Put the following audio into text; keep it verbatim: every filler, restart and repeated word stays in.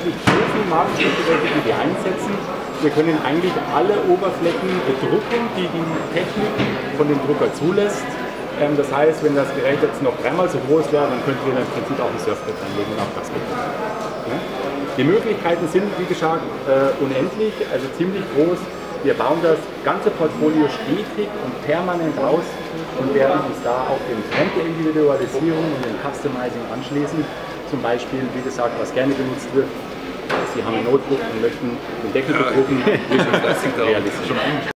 Profi-Marktschnittgeräte, die wir einsetzen. Wir können eigentlich alle Oberflächen bedrucken, die die Technik von dem Drucker zulässt. Ähm, das heißt, wenn das Gerät jetzt noch dreimal so groß wäre, dann könnten wir im Prinzip auch ein Surfbrett anlegen und auch das geht. Ja? Die Möglichkeiten sind, wie gesagt, äh, unendlich, also ziemlich groß. Wir bauen das ganze Portfolio stetig und permanent aus und werden uns da auch dem Trend der Individualisierung und dem Customizing anschließen. Zum Beispiel, wie gesagt, was gerne genutzt wird, Sie haben ein Notebook und möchten den Deckel bedrucken, das ist realistisch.